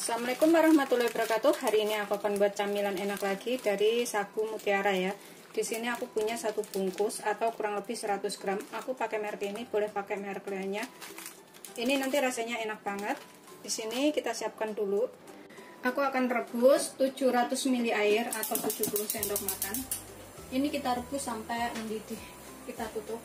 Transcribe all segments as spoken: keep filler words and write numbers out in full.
Assalamualaikum warahmatullahi wabarakatuh. Hari ini aku akan buat camilan enak lagi dari sagu mutiara ya. Di sini aku punya satu bungkus atau kurang lebih seratus gram. Aku pakai merek ini, boleh pakai merek lainnya. Ini nanti rasanya enak banget. Di sini kita siapkan dulu. Aku akan rebus tujuh ratus mililiter air atau tujuh puluh sendok makan. Ini kita rebus sampai mendidih. Kita tutup.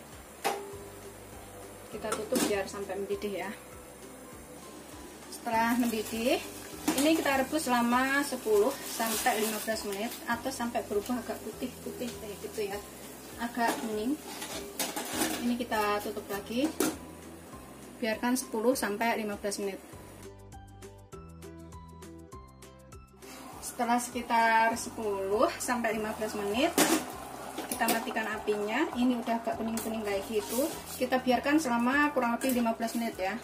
Kita tutup biar sampai mendidih ya. Setelah mendidih, ini kita rebus selama sepuluh sampai lima belas menit atau sampai berubah agak putih-putih kayak gitu ya, agak kuning. Ini kita tutup lagi, biarkan sepuluh sampai lima belas menit. Setelah sekitar sepuluh sampai lima belas menit, kita matikan apinya. Ini udah agak kuning-kuning kayak gitu. Kita biarkan selama kurang lebih lima belas menit ya.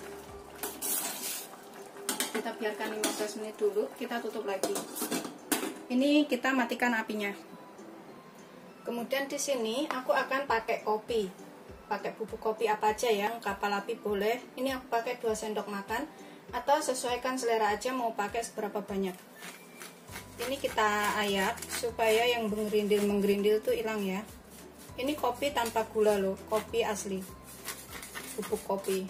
Kita biarkan lima belas menit dulu, kita tutup lagi. Ini kita matikan apinya. Kemudian di sini aku akan pakai kopi. Pakai bubuk kopi apa aja yang kapal api boleh. Ini aku pakai dua sendok makan atau sesuaikan selera aja mau pakai seberapa banyak. Ini kita ayak supaya yang menggerindil-menggerindil tuh hilang ya. Ini kopi tanpa gula loh, kopi asli. Bubuk kopi.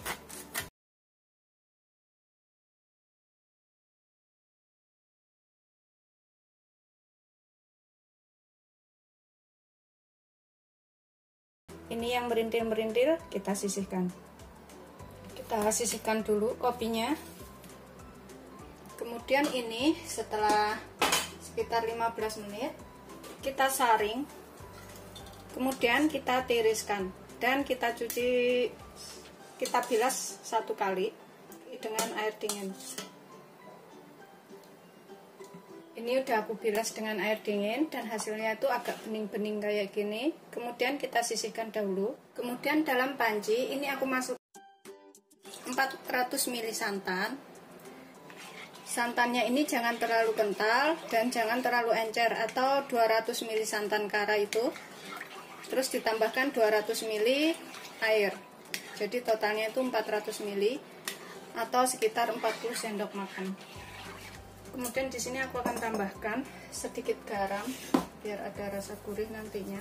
Ini yang merintil-merintil kita sisihkan. Kita sisihkan dulu kopinya. Kemudian ini setelah sekitar lima belas menit kita saring. Kemudian kita tiriskan dan kita cuci, kita bilas satu kali dengan air dingin. Ini udah aku bilas dengan air dingin dan hasilnya itu agak bening-bening kayak gini. Kemudian kita sisihkan dahulu. Kemudian dalam panci ini aku masuk empat ratus mililiter santan. Santannya ini jangan terlalu kental dan jangan terlalu encer, atau dua ratus mililiter santan kara itu. Terus ditambahkan dua ratus mililiter air. Jadi totalnya itu empat ratus mililiter atau sekitar empat puluh sendok makan. Kemudian di sini aku akan tambahkan sedikit garam biar ada rasa gurih nantinya.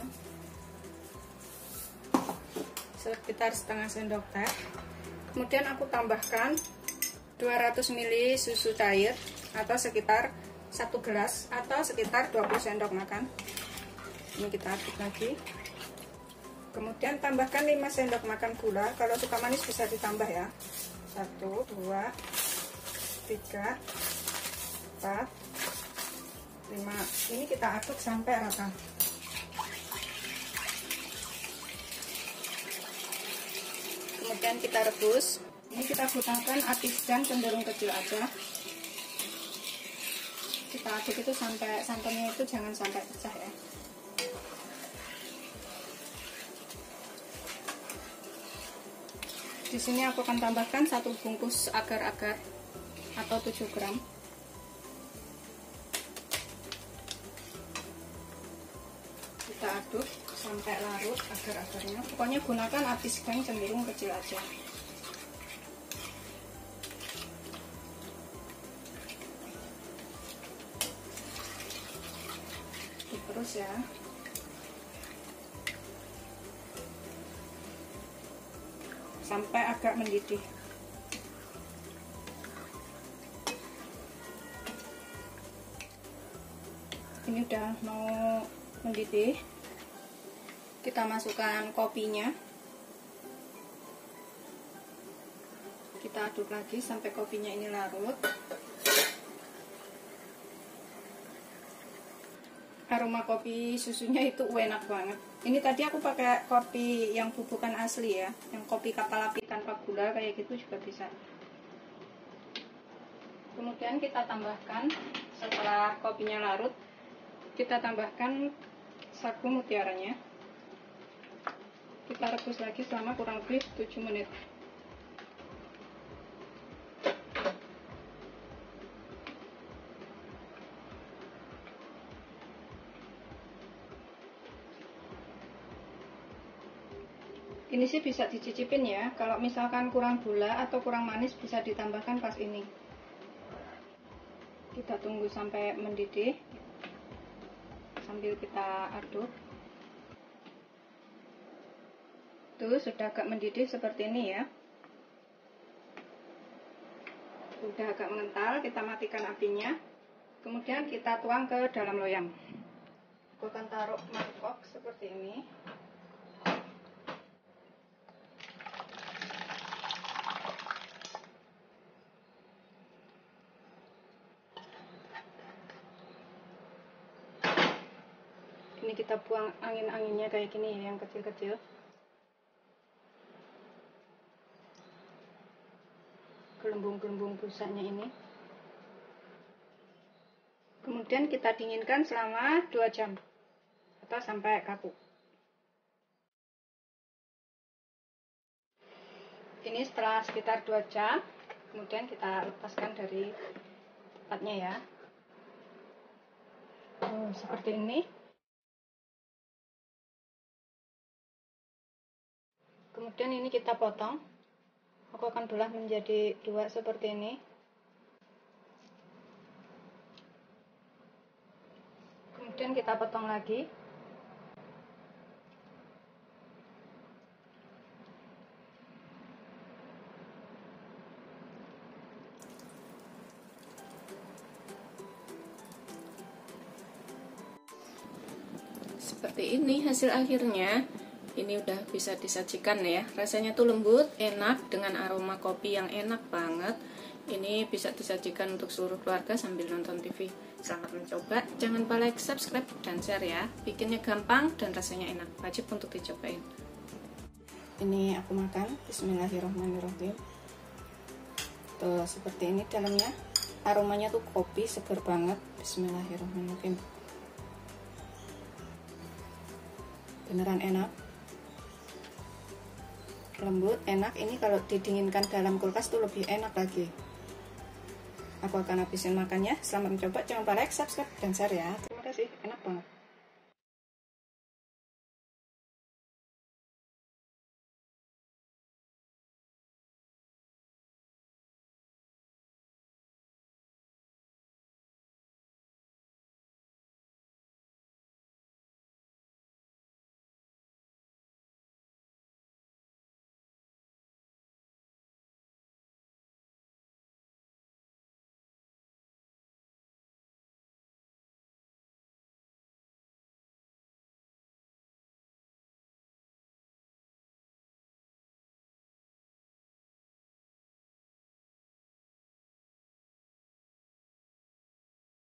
Sekitar setengah sendok teh. Kemudian aku tambahkan dua ratus mililiter susu cair atau sekitar satu gelas atau sekitar dua puluh sendok makan. Ini kita aduk lagi. Kemudian tambahkan lima sendok makan gula. Kalau suka manis bisa ditambah ya. satu, dua, tiga, empat, lima. Ini kita aduk sampai rata. Kemudian kita rebus. Ini kita gunakan api sedang cenderung kecil aja. Kita aduk itu sampai santannya itu jangan sampai pecah ya. Di sini aku akan tambahkan satu bungkus agar-agar atau tujuh gram. Kita aduk sampai larut agar-agarnya. Pokoknya gunakan api sedang cenderung kecil aja. Terus ya. Sampai agak mendidih. Ini udah mau mendidih. Kita masukkan kopinya. Kita aduk lagi sampai kopinya ini larut. Aroma kopi susunya itu enak banget. Ini tadi aku pakai kopi yang bubukan asli ya, yang kopi kapal api tanpa gula kayak gitu juga bisa. Kemudian kita tambahkan, setelah kopinya larut, kita tambahkan sagu mutiaranya. Kita rebus lagi selama kurang lebih tujuh menit. Ini sih bisa dicicipin ya, kalau misalkan kurang gula atau kurang manis bisa ditambahkan pas ini. Kita tunggu sampai mendidih sambil kita aduk. Tuh sudah agak mendidih seperti ini ya. Sudah agak mengental, kita matikan apinya. Kemudian kita tuang ke dalam loyang. Aku akan taruh mangkok seperti ini. Ini kita buang angin-anginnya kayak gini ya, yang kecil-kecil. Gelembung-gelembung busanya ini. Kemudian kita dinginkan selama dua jam atau sampai kaku. Ini setelah sekitar dua jam, kemudian kita lepaskan dari tempatnya ya. Oh, seperti ini. Kemudian ini kita potong. Aku akan belah menjadi dua seperti ini. Kemudian kita potong lagi. Seperti ini hasil akhirnya. Ini udah bisa disajikan ya. Rasanya tuh lembut, enak dengan aroma kopi yang enak banget. Ini bisa disajikan untuk seluruh keluarga sambil nonton T V. Selamat mencoba. Jangan lupa like, subscribe, dan share ya. Bikinnya gampang dan rasanya enak. Wajib untuk dicobain. Ini aku makan. Bismillahirrahmanirrahim. Tuh seperti ini dalamnya. Aromanya tuh kopi seger banget. Bismillahirrahmanirrahim. Beneran enak. Lembut, enak. Ini kalau didinginkan dalam kulkas tuh lebih enak lagi. Aku akan habisin makannya. Selamat mencoba. Jangan lupa like, subscribe, dan share ya.